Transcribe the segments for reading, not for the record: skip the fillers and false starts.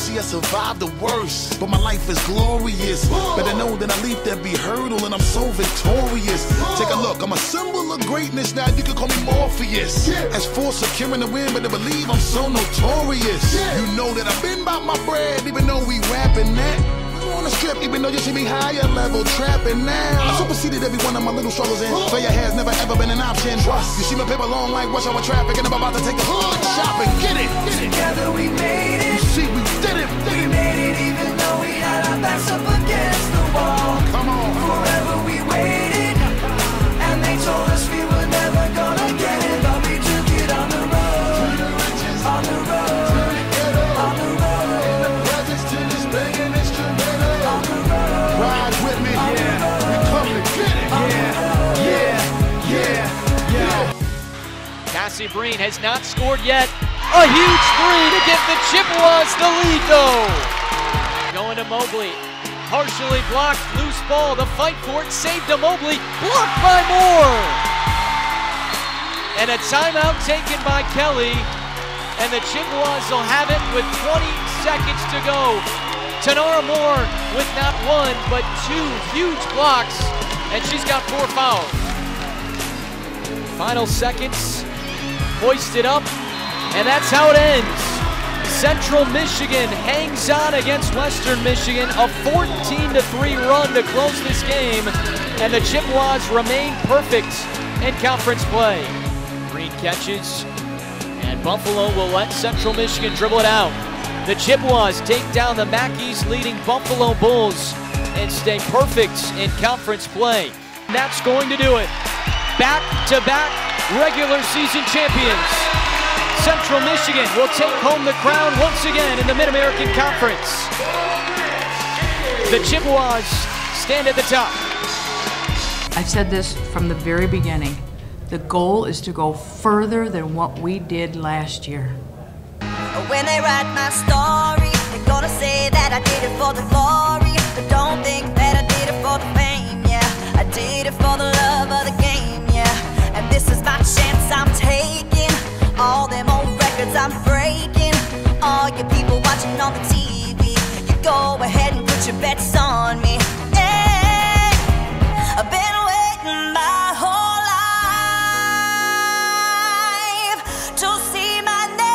see, I survived the worst, but my life is glorious. Better know that I leaped every hurdle and I'm so victorious. Take a look, I'm a symbol of greatness, now you can call me Morpheus. As for securing the win, but to believe I'm so notorious. You know that I've been about my bread, even though we rapping that. On the strip, even though you see me higher level trapping now. I superseded every one of my little struggles and failure has never ever been an option. You see my paper long like rush hour traffic and I'm about to take a hood shopping. Get it! Together we made it. You see, we did it! We made it even though we had our backs up against the wall. Come on! Forever we waited, and they told us we were never gonna get it, but we took it on the road, on the road, on the road. In the presence to this begging instrument. Ride with me, we come to get it. Cassie Breen has not scored yet. A huge three to give the Chippewas the lead though. Going to Mobley, partially blocked, loose ball, the fight for it, saved to Mobley, blocked by Moore. And a timeout taken by Kelly, and the Chippewas will have it with 20 seconds to go. Tanara Moore with not one, but two huge blocks, and she's got 4 fouls. Final seconds, hoisted up, and that's how it ends. Central Michigan hangs on against Western Michigan, a 14-3 run to close this game, and the Chippewas remain perfect in conference play. Green catches, and Buffalo will let Central Michigan dribble it out. The Chippewas take down the Mackies leading Buffalo Bulls and stay perfect in conference play. That's going to do it. Back-to-back regular season champions. Central Michigan will take home the crown once again in the Mid-American Conference. The Chippewas stand at the top. I've said this from the very beginning. The goal is to go further than what we did last year. When they write my story, they're gonna say that I did it for the glory, but don't think that I did it for the fame, yeah. I did it for the love of the game, yeah. And this is my chance I'm taking. All them old records I'm breaking. All you people watching on the TV, you go ahead and put your bets on me. Yeah. I've been waiting my whole life to see my name.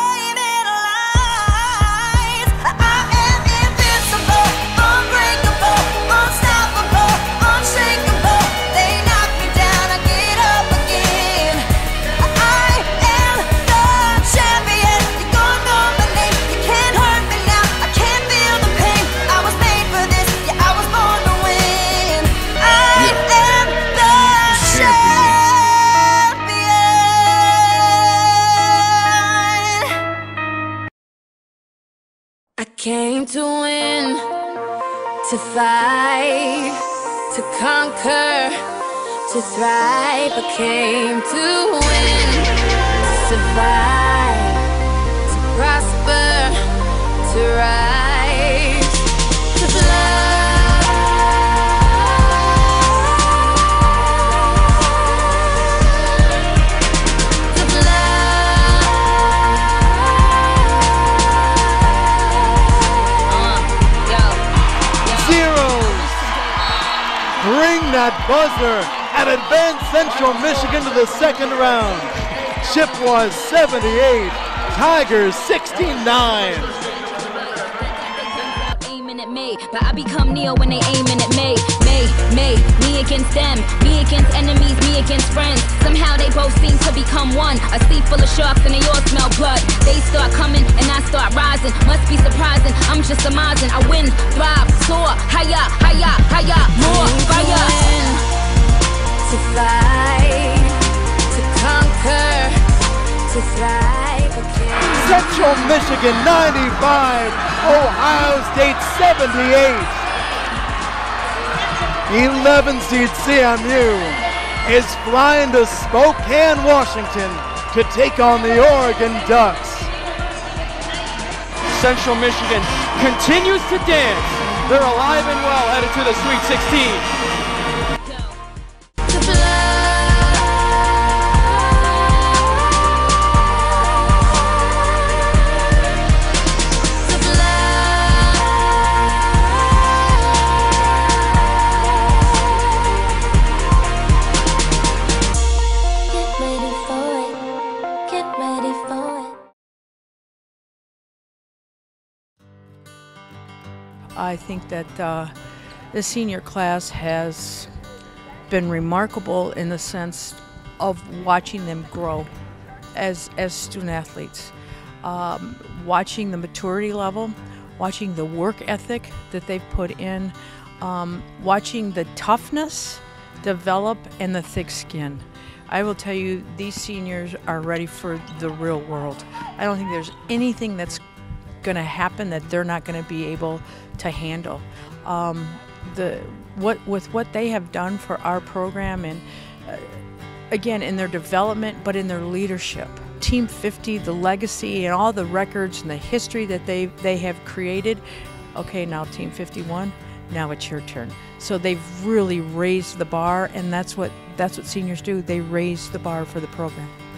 Came to win, to fight, to conquer, to thrive. I came to win, to survive, to prosper, to rise, to fly. Bring that buzzer and advance Central Michigan to the second round. Chippewas 78, Tigers 69. Aiming at me, but I become Neo when they aiming at me. Me against them, me against enemies, me against friends. Somehow they both seem to become one. A sea full of sharks and they all smell blood. They start coming and I start rising. Must be surprising, I'm just surmising. I win, thrive, soar, higher, higher, higher, more fire. To fight, to conquer, to thrive again. Central Michigan 95, Ohio State 78. 11 seed CMU is flying to Spokane, Washington to take on the Oregon Ducks. Central Michigan continues to dance. They're alive and well headed to the Sweet 16. I think that the senior class has been remarkable in the sense of watching them grow as student athletes, watching the maturity level, watching the work ethic that they've put in, watching the toughness develop and the thick skin. I will tell you, these seniors are ready for the real world. I don't think there's anything that's going to happen that they're not going to be able to handle. With what they have done for our program, and again in their development, but in their leadership, Team 50, the legacy and all the records and the history that they have created. Okay, now Team 51, now it's your turn. So they've really raised the bar, and that's what seniors do. They raise the bar for the program.